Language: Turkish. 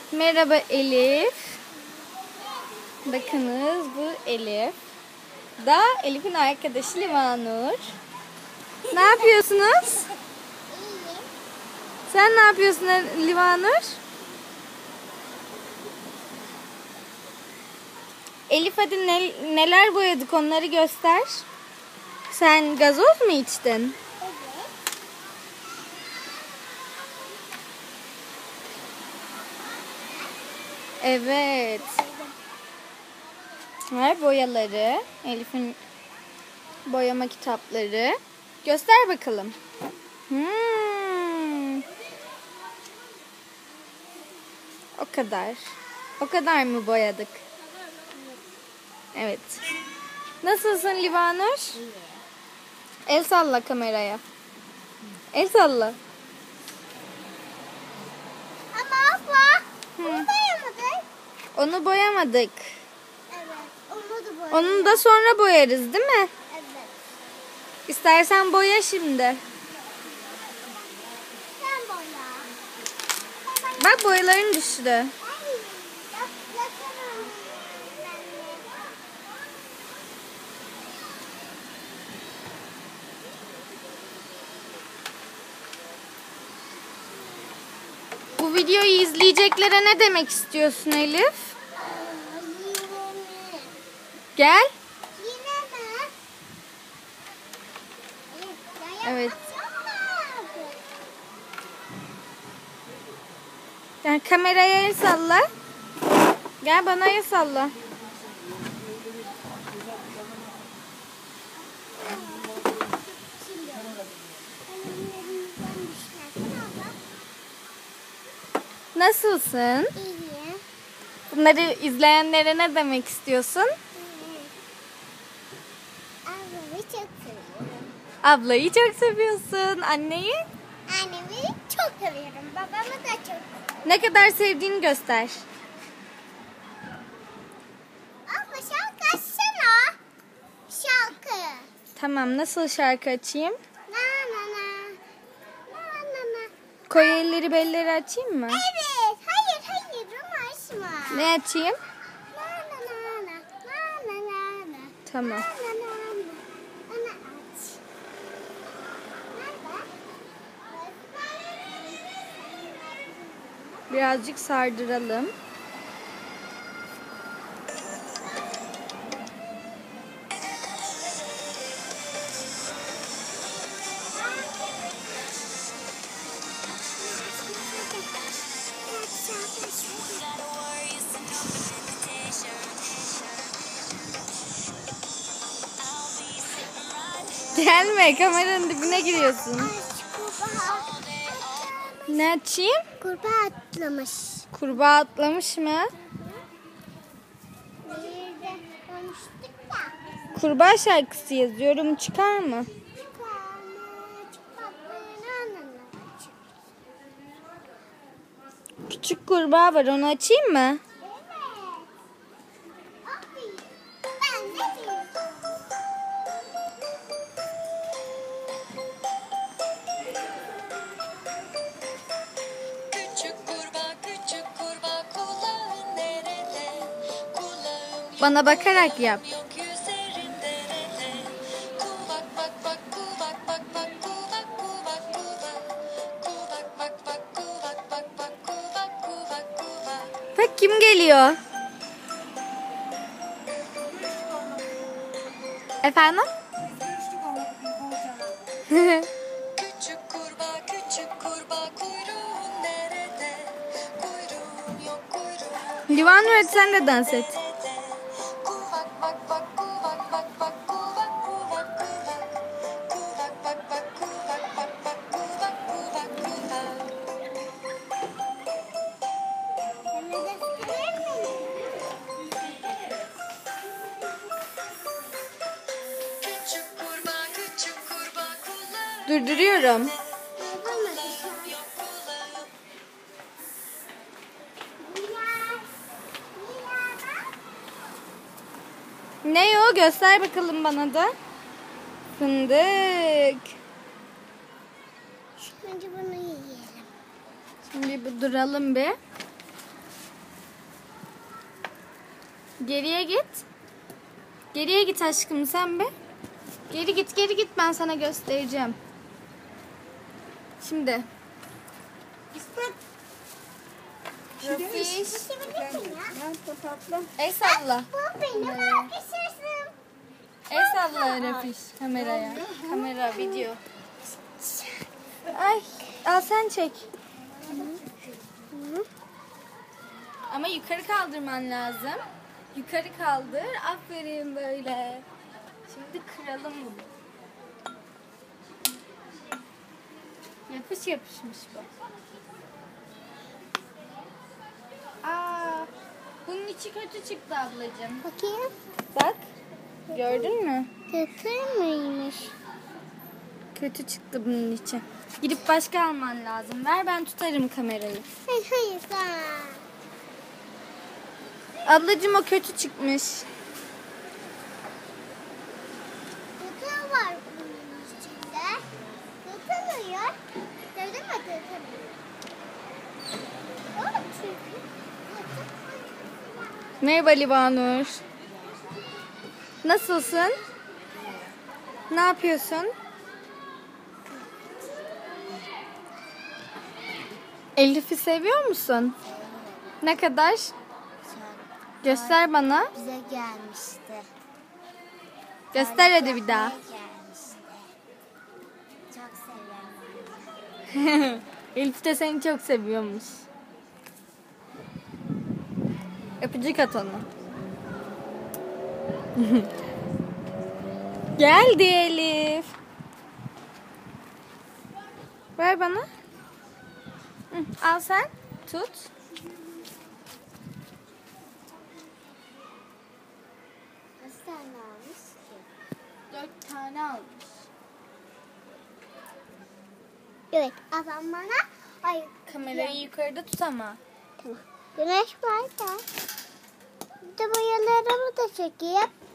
Merhaba Elif. Bakınız bu Elif. Da Elif'in arkadaşı Livanur. Ne yapıyorsunuz? Sen ne yapıyorsun Livanur? Elif hadi neler boyadık onları göster. Sen gazoz mu içtin? Evet. Var boyaları. Elif'in boyama kitapları. Göster bakalım. O kadar. O kadar mı boyadık? Evet. Nasılsın Livanur? El salla kameraya. El salla. Ama abla, onu boyamadık. Onu boyamadık. Evet, onu da boyamadık. Onu da sonra boyarız, değil mi? Evet. İstersen boya şimdi. Sen boya. Bak boyaların düştü. Ay, yakalım. Bu videoyu izleyeceklere ne demek istiyorsun Elif? Yine mi? Gel. Yine mi? Evet. Yani kameraya el salla. Gel bana el salla. Nasılsın? İyi. Bunları izleyenlere ne demek istiyorsun? Ablamı çok seviyorum. Ablayı çok seviyorsun. Anneyi? Annemi çok seviyorum. Babamı da çok seviyorum. Ne kadar sevdiğini göster. Abla şarkı açsana. Şarkı. Tamam, nasıl şarkı açayım? Na na na. Na na na. Koyu elleri belleri açayım mı? Evet. Hayır onu açma. Ne açayım? Na na na na. Na na na na. Tamam. Na na na na. Onu aç. Nerede? Birazcık sardıralım. Gelme, kameranın dibine giriyorsun. Ne açayım? Kurbağa atlamış. Kurbağa atlamış mı? Bir de konuştuk ya. Kurbağa şarkısı yazıyorum. Çıkar mı? Küçük kurbağa var. Onu açayım mı? Bana bakarak yap. Bak kim geliyor? Efendim? Küçük kurbağa kuyruğun nerede? Kuyruğun yok kuyruğun. Livanur hadi sen de dans et. Kuvak bak bak kuvak bak bak kuvak kuvak kuvak. Kuvak bak bak kuvak bak bak kuvak kuvak kuvak. Küçük kurbağa kulağın Durduruyorum. yok kulağın. Ne o? Göster bakalım bana da. Fındık. Önce bunu yiyelim. Şimdi bir duralım bir. Geriye git. Geriye git aşkım sen be. Geri git ben sana göstereceğim. Şimdi. Rafiş. El salla. Bu benim arkadaşım. El salla Rafiş kameraya. Kamera video. Ay al sen çek. Ama yukarı kaldırman lazım. Yukarı kaldır. Aferin böyle. Şimdi kıralım bunu. Yapışmış bu. Aa, bunun içi kötü çıktı ablacığım. Bakayım. Bak. Gördün mü? Kötü müymüş? Kötü çıktı bunun içi. Gidip başka alman lazım. Ver ben tutarım kamerayı. Hayır sen. Ablacığım o kötü çıkmış. Kötü var bunun içinde. Kötülüyor. Gördün mü kötülüyor? O çünkü. Merhaba Livanur. Nasılsın? Ne yapıyorsun? Elif'i seviyor musun? Ne kadar? Göster bana. Bize gelmişti. Göster hadi bir daha. Gelmişti. Çok seviyorum. Elif de seni çok seviyormuş. Öpücük at ona. Geldi Elif. Ver bana. Hı, al sen. Tut. Kaç tane almış ki? 4 tane almış. Evet, adam bana ay Kamerayı yukarıda tut ama. tamam. Güneş var da. Bir de boyalarımı da çekeyim.